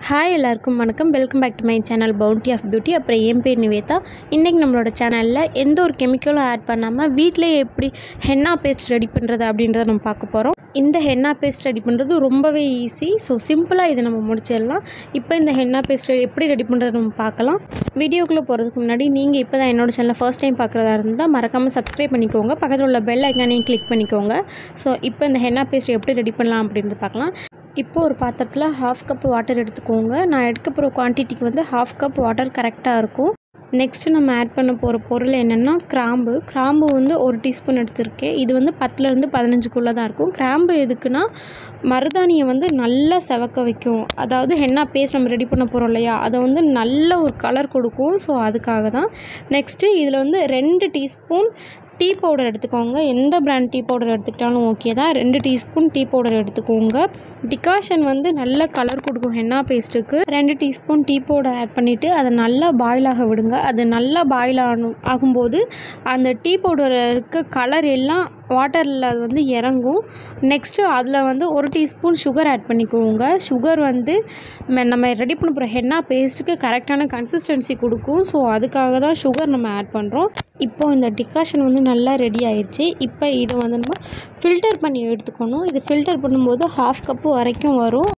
Hi எல்லாருக்கும் வணக்கம். Welcome back to my channel bounty of beauty. அப்புறம் என் பேர் நிவேதா. இன்றைக்கி நம்மளோட சேனலில் எந்த ஒரு கெமிக்கலும் ஆட் பண்ணாமல் வீட்டிலே எப்படி ஹென்னா பேஸ்ட் ரெடி பண்ணுறது அப்படின்றத நம்ம பார்க்க போகிறோம். இந்த ஹென்னா பேஸ்ட் ரெடி பண்ணுறது ரொம்பவே ஈஸி. ஸோ சிம்பிளாக இதை நம்ம முடிச்சிடலாம். இப்போ இந்த ஹென்னா பேஸ்ட் எப்படி ரெடி பண்ணுறது நம்ம பார்க்கலாம். வீடியோக்குள்ளே போகிறதுக்கு முன்னாடி நீங்கள் இப்போ தான் என்னோடய சேனலை ஃபர்ஸ்ட் டைம் பார்க்குறதா இருந்தால் மறக்காமல் சப்ஸ்கிரைப் பண்ணிக்கோங்க. பக்கத்தில் உள்ள பெல் ஐக்கானையும் கிளிக் பண்ணிக்கோங்க. ஸோ இப்போ இந்த ஹென்னா பேஸ்ட் எப்படி ரெடி பண்ணலாம் அப்படின்றது பார்க்கலாம். இப்போது ஒரு பாத்திரத்தில் 1/2 கப் வாட்டர் எடுத்துக்கோங்க. நான் எடுக்க போகிற குவான்டிட்டிக்கு வந்து 1/2 கப் வாட்டர் கரெக்டாக இருக்கும். நெக்ஸ்ட்டு நம்ம ஆட் பண்ண போகிற பொருள் என்னென்னா கிராம்பு வந்து 1 டீஸ்பூன் எடுத்திருக்கேன். இது வந்து 10லேருந்து 15க்குள்ளே தான் இருக்கும். கிராம்பு எதுக்குன்னா மருதாணியை வந்து நல்லா செவக்க வைக்கும். அதாவது ஹென்னா பேஸ்ட் நம்ம ரெடி பண்ண போகிறோம் இல்லையா, அதை வந்து நல்ல ஒரு கலர் கொடுக்கும். ஸோ அதுக்காக தான். நெக்ஸ்ட்டு இதில் வந்து 2 டீஸ்பூன் டீ பவுடர் எடுத்துக்கோங்க. எந்த பிராண்ட் டீ பவுடர் எடுத்துக்கிட்டாலும் ஓகே தான். 2 டீஸ்பூன் டீ பவுடர் எடுத்துக்கோங்க. டிகாஷன் வந்து நல்ல கலர் கொடுக்கும் ஹென்னா பேஸ்ட்டுக்கு. 2 டீஸ்பூன் டீ பவுடர் ஆட் பண்ணிவிட்டு அதை நல்லா பாயில் ஆக விடுங்க. அது நல்லா பாயில் ஆகும்போது அந்த டீ பவுடர் இருக்க கலர் எல்லாம் வாட்டரில் அது வந்து இறங்கும். நெக்ஸ்ட்டு அதில் வந்து 1 டீஸ்பூன் சுகர் ஆட் பண்ணிக்கோங்க. சுகர் வந்து நம்ம ரெடி பண்ண போகிற ஹென்னா பேஸ்ட்டுக்கு கரெக்டான கன்சிஸ்டன்சி கொடுக்கும். ஸோ அதுக்காக தான் சுகர் நம்ம ஆட் பண்ணுறோம். இப்போது இந்த டிகாஷன் வந்து நல்லா ரெடி ஆயிடுச்சு. இப்போ இதை வந்து நம்ம ஃபில்டர் பண்ணி எடுத்துக்கணும். இது ஃபில்டர் பண்ணும்போது 1/2 கப்பு வரைக்கும் வரும்.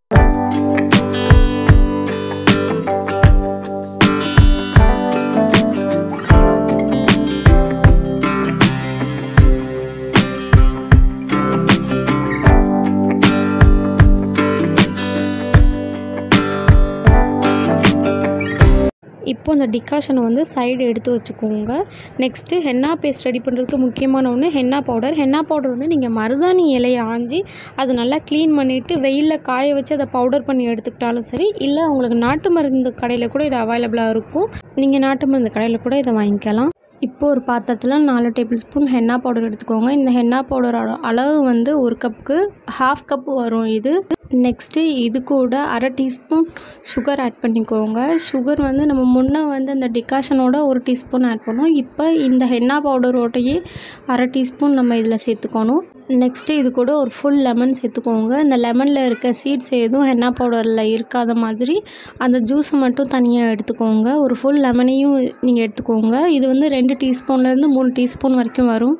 இப்போ இந்த டிகாஷனை வந்து சைடு எடுத்து வச்சுக்கோங்க. நெக்ஸ்ட்டு ஹென்னா பேஸ்ட் ரெடி பண்ணுறதுக்கு முக்கியமான ஒன்று ஹென்னா பவுடர் வந்து நீங்கள் மருதாணி இலையை ஆஞ்சி அதை நல்லா க்ளீன் பண்ணிவிட்டு வெயிலில் காய வச்சு அதை பவுடர் பண்ணி எடுத்துக்கிட்டாலும் சரி, இல்லை உங்களுக்கு நாட்டு மருந்து கடையில் கூட இது அவைலபிளாக இருக்கும். நீங்கள் நாட்டு மருந்து கடையில் கூட இதை வாங்கிக்கலாம். இப்போது ஒரு பாத்திரத்தில் 4 டேபிள் ஸ்பூன் ஹென்னா பவுடர் எடுத்துக்கோங்க. இந்த ஹென்னா பவுடரோட அளவு வந்து 1 கப்புக்கு 1/2 கப்பு வரும் இது. நெக்ஸ்ட்டு இது கூட 1/2 டீஸ்பூன் சுகர் ஆட் பண்ணிக்கோங்க. சுகர் வந்து நம்ம முன்னே வந்து அந்த டிகாஷனோட 1 டீஸ்பூன் ஆட் பண்ணோம். இப்போ இந்த ஹென்னா பவுடரோடையே 1/2 டீஸ்பூன் நம்ம இதில் சேர்த்துக்கணும். நெக்ஸ்ட்டு இது கூட ஒரு ஃபுல் லெமன் சேர்த்துக்கோங்க. இந்த லெமனில் இருக்க சீட்ஸ் எதுவும் ஹென்னா பவுடரில் இருக்காத மாதிரி அந்த ஜூஸை மட்டும் தனியாக எடுத்துக்கோங்க. ஒரு ஃபுல் லெமனையும் நீங்கள் எடுத்துக்கோங்க. இது வந்து 2 டீஸ்பூன்லேருந்து 3 டீஸ்பூன் வரைக்கும் வரும்.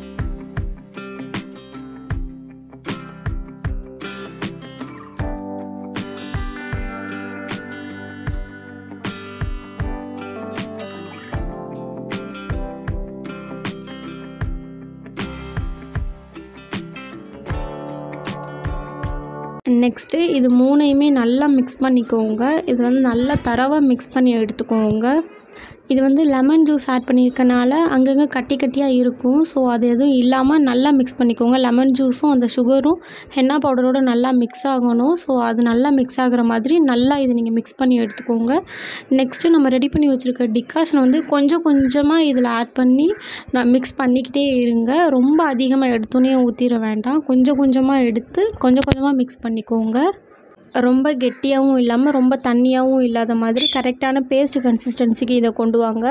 நெக்ஸ்ட்டு இது 3யுமே நல்லா மிக்ஸ் பண்ணிக்கோங்க. இது வந்து நல்லா தரவாக மிக்ஸ் பண்ணி எடுத்துக்கோங்க. இது வந்து லெமன் ஜூஸ் ஆட் பண்ணியிருக்கனால அங்கங்கே கட்டி கட்டியாக இருக்கும். ஸோ அது எதுவும் இல்லாமல் நல்லா மிக்ஸ் பண்ணிக்கோங்க. லெமன் ஜூஸும் அந்த சுகரும் ஹென்னா பவுடரோடு நல்லா மிக்ஸ் ஆகணும். ஸோ அது நல்லா மிக்ஸ் ஆகிற மாதிரி நல்லா இது நீங்கள் மிக்ஸ் பண்ணி எடுத்துக்கோங்க. நெக்ஸ்ட்டு நம்ம ரெடி பண்ணி வச்சுருக்க டிகாஷனை வந்து கொஞ்சம் கொஞ்சமாக இதில் ஆட் பண்ணி மிக்ஸ் பண்ணிக்கிட்டே இருங்க. ரொம்ப அதிகமாக எடுத்தோன்னே ஊற்றிட வேண்டாம். கொஞ்சம் கொஞ்சமாக எடுத்து கொஞ்சம் கொஞ்சமாக மிக்ஸ் பண்ணிக்கோங்க. ரொம்ப கெட்டியாகவும் இல்லாமல் ரொம்ப தண்ணியாகவும் இல்லாத மாதிரி கரெக்டான பேஸ்ட் கன்சிஸ்டன்சிக்கு இதை கொண்டு வாங்க.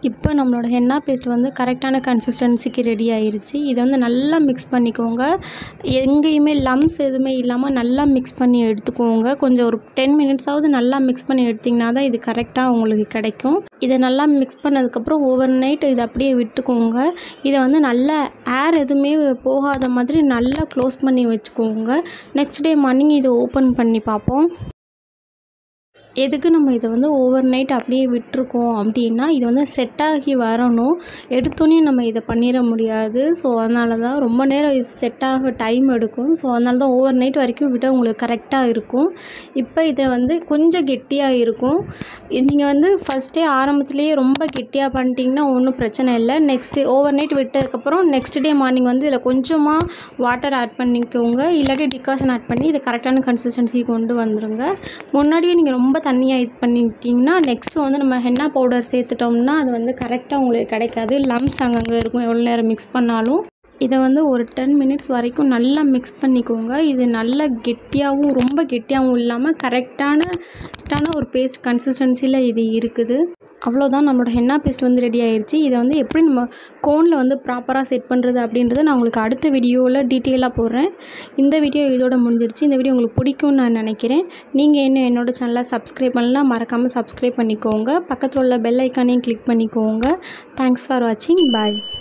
இப்போ நம்மளோட ஹென்னா பேஸ்ட் வந்து கரெக்டான கன்சிஸ்டன்சிக்கு ரெடி ஆயிருச்சு. இதை வந்து நல்லா மிக்ஸ் பண்ணிக்கோங்க. எங்கேயுமே லம்ஸ் எதுவுமே இல்லாமல் நல்லா மிக்ஸ் பண்ணி எடுத்துக்கோங்க. கொஞ்சம் ஒரு 10 மினிட்ஸாவது நல்லா மிக்ஸ் பண்ணி எடுத்திங்கன்னா தான் இது கரெக்டாக உங்களுக்கு கிடைக்கும். இதை நல்லா மிக்ஸ் பண்ணதுக்கப்புறம் ஓவர் நைட் இதை அப்படியே விட்டுக்கோங்க. இதை வந்து நல்லா ஏர் எதுவுமே போகாத மாதிரி நல்லா க்ளோஸ் பண்ணி வச்சுக்கோங்க. நெக்ஸ்ட் டே மார்னிங் இதை ஓப்பன் பண்ணி பார்ப்போம். எதுக்கு நம்ம இதை வந்து ஓவர் நைட் அப்படியே விட்டுருக்கோம் அப்படின்னா, இது வந்து செட் ஆகி வரணும். எடுத்தோன்னே நம்ம இதை பண்ணிட முடியாது. ஸோ அதனால தான் ரொம்ப நேரம் இது செட் ஆக டைம் எடுக்கும். ஸோ அதனால தான் ஓவர் நைட் வரைக்கும் விட்டால் உங்களுக்கு கரெக்டாக இருக்கும். இப்போ இதை வந்து கொஞ்சம் கெட்டியாக இருக்கும். நீங்கள் வந்து ஃபஸ்ட்டே ஆரம்பத்துலேயே ரொம்ப கெட்டியாக பண்ணிட்டீங்கன்னா ஒன்றும் பிரச்சனை இல்லை. நெக்ஸ்ட்டு ஓவர் நைட் விட்டதுக்கப்புறம் நெக்ஸ்ட் டே மார்னிங் வந்து இதில் கொஞ்சமாக வாட்டர் ஆட் பண்ணிக்கோங்க. இல்லாட்டி டிகாஷன் ஆட் பண்ணி இதை கரெக்டான கன்சிஸ்டன்சி கொண்டு வந்துடுங்க. முன்னாடியே நீங்கள் ரொம்ப தண்ணியாக இது பண்ணிக்கிட்டிங்கன்னா நெக்ஸ்ட்டு வந்து நம்ம ஹென்னா பவுடர் சேர்த்துட்டோம்னா அது வந்து கரெக்டாக உங்களுக்கு கிடைக்காது. லம்ஸ் அங்கங்கே இருக்கும் எவ்வளோ நேரம் மிக்ஸ் பண்ணாலும். இதை வந்து ஒரு 10 மினிட்ஸ் வரைக்கும் நல்லா மிக்ஸ் பண்ணிக்கோங்க. இது நல்லா கெட்டியாகவும் ரொம்ப கெட்டியாகவும் இல்லாமல் கரெக்டான ஒரு பேஸ்ட் கன்சிஸ்டன்சியில் இது இருக்குது. அவ்வளோதான், நம்மளோட ஹென்னா பேஸ்ட் வந்து ரெடி ஆயிடுச்சு. இதை வந்து எப்படி நம்ம கோனில் வந்து ப்ராப்பராக செட் பண்ணுறது அப்படின்றத நான் உங்களுக்கு அடுத்த வீடியோவில் டீட்டெயிலாக போடுறேன். இந்த வீடியோ இதோட முடிஞ்சிருச்சு. இந்த வீடியோ உங்களுக்கு பிடிக்கும்னு நான் நினைக்கிறேன். நீங்கள் இன்னும் என்னோடய சேனலை சப்ஸ்கிரைப் பண்ணலாம், மறக்காமல் சப்ஸ்கிரைப் பண்ணிக்கோங்க. பக்கத்தில் உள்ள பெல் ஐக்கானையும் கிளிக் பண்ணிக்கோங்க. தேங்க்ஸ் ஃபார் வாட்சிங். பாய்.